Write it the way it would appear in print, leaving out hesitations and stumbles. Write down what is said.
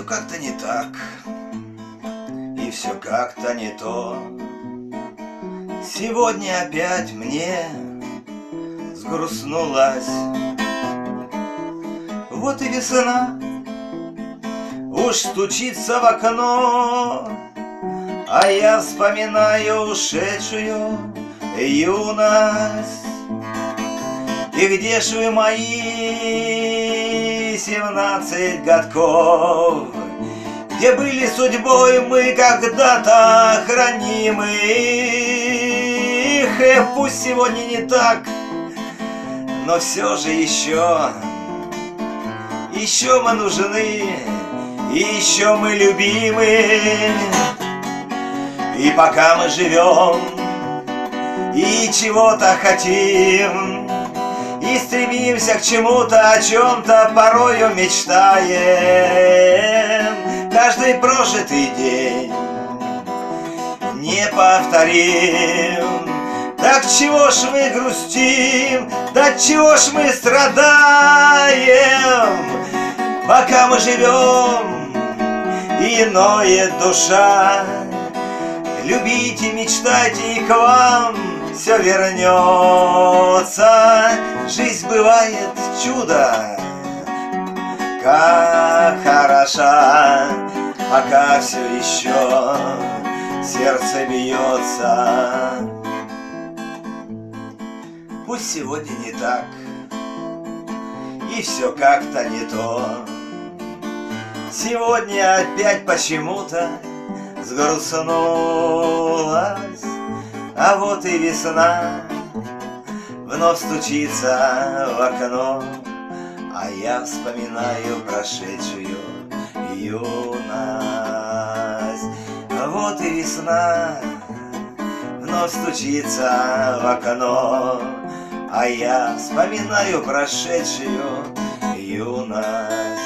как-то не так, и все как-то не то. Сегодня опять мне сгрустнулась. Вот и весна уж стучится в окно, а я вспоминаю ушедшую юность. И где ж вы, мои 17 годков? Где были судьбой мы когда-то хранимы? Пусть сегодня не так, но все же еще мы нужны, и еще мы любимы. И пока мы живем и чего-то хотим, и стремимся к чему-то, о чем-то порою мечтаем, каждый прожитый день неповторим. Так чего ж мы грустим, да чего ж мы страдаем, пока мы живем и ноет душа. Любите, мечтайте, и к вам все вернется. Жизнь бывает чудо, как хороша, пока все еще сердце бьется. Пусть сегодня не так, и все как-то не то. Сегодня опять почему-то сгрустнулась, а вот и весна вновь стучится в окно, а я вспоминаю прошедшую юность. Вот и весна вновь стучится в окно, а я вспоминаю прошедшую юность.